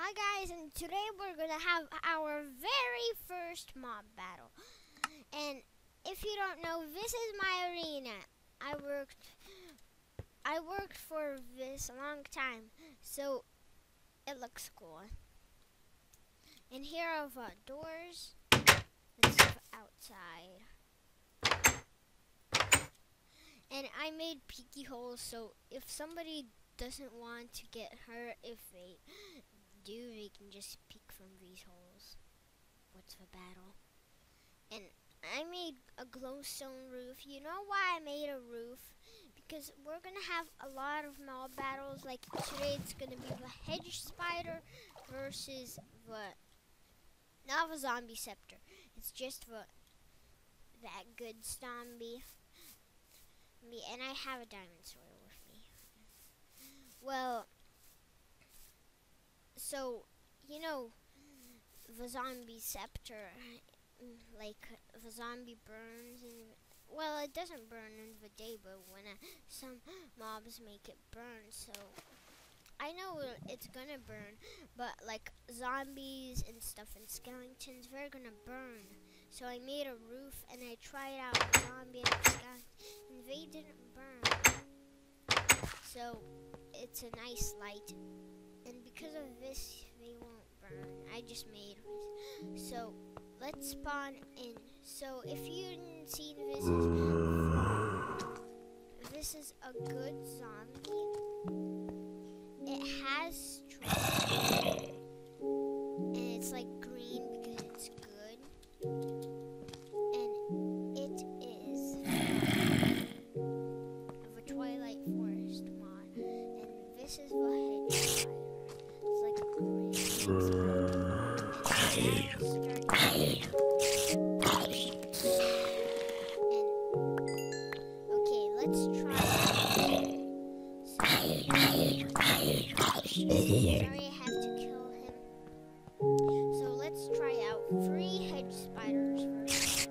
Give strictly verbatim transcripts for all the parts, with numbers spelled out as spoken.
Hi guys, and today we're gonna have our very first mob battle. And if you don't know, this is my arena. I worked I worked for this a long time, so it looks cool. And here are the doors. Let's go outside. And I made peeky holes, so if somebody doesn't want to get hurt, if they do, they can just peek from these holes. What's the battle? And I made a glowstone roof. You know why I made a roof? Because we're gonna have a lot of mob battles. Like today, it's gonna be the hedge spider versus the not the zombie scepter. It's just the that good zombie. Me and I have a diamond sword with me. Well, so you know the zombie scepter, like the zombie burns and well, it doesn't burn in the day, but when uh, some mobs make it burn, so I know it's gonna burn, but like zombies and stuff and skeletons, they're gonna burn. So I made a roof and I tried out a zombie and a skeleton, and they didn't burn. So it's a nice light, and because of this, they won't burn. I just made this. So let's spawn in. So if you didn't see this, is this is a good zombie. It has strength, and it's like green because it's good, and it is of a Twilight Forest mod, and this is the hedge spider. It's like a green spider. Okay, let's try it. Sorry, I have to kill him. So let's try out three hedge spiders first.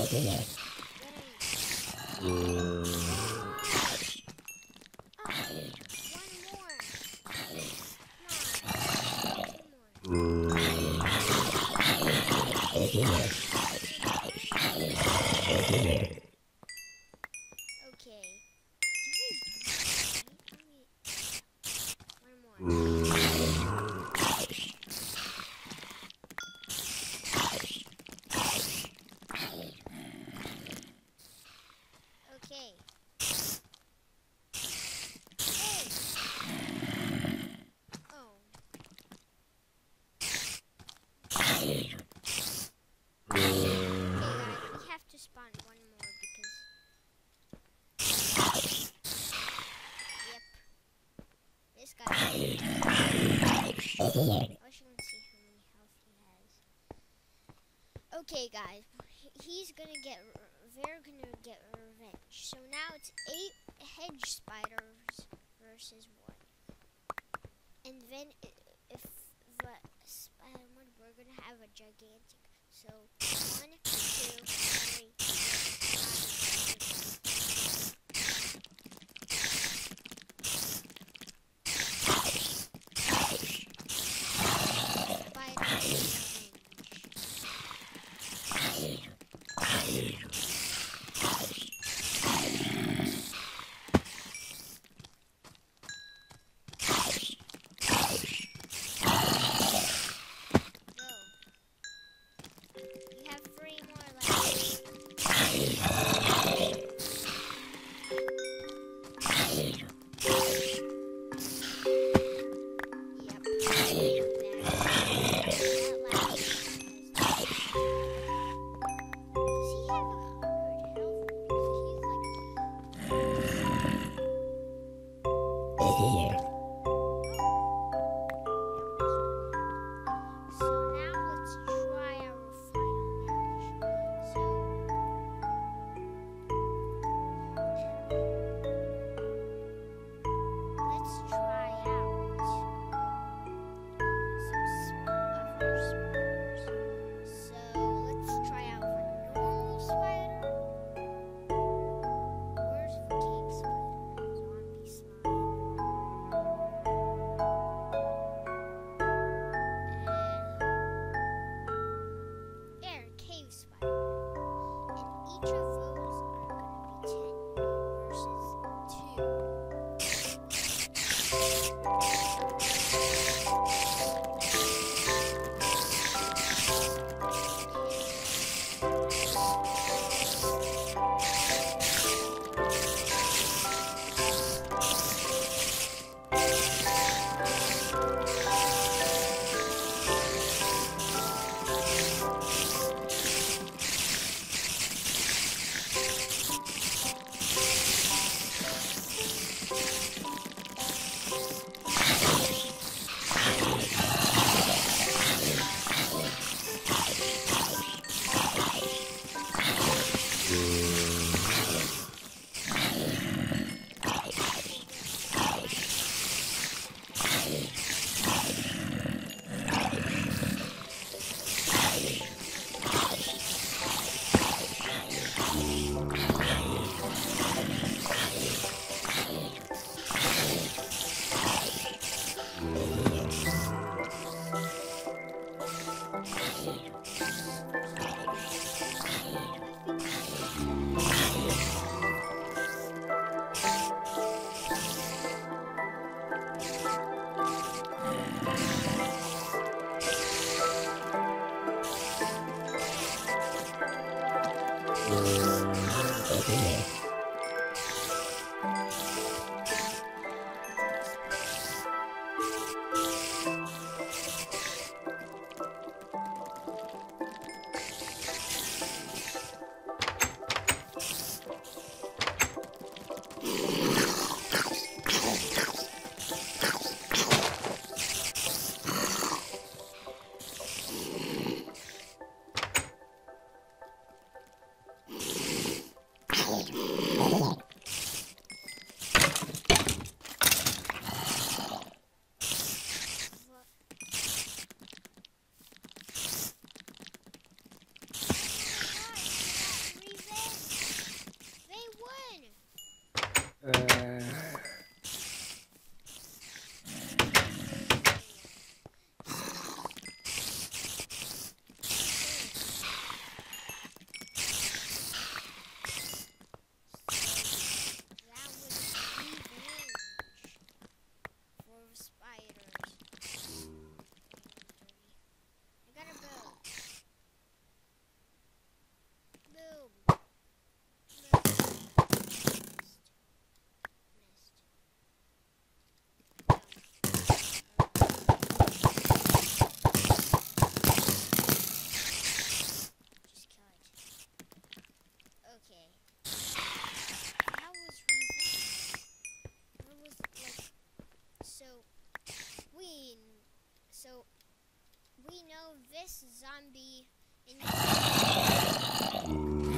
Okay. One more. Okay. Oh. Okay, guys, we have to spawn one more because. Yep. This guy. I wish you can see how many health he has. Okay, guys, he's gonna get. They're gonna get revenge. So now it's eight hedge spiders versus one. And then if the spider win, we're gonna have a gigantic. So one, two, three, four, five, we know this zombie in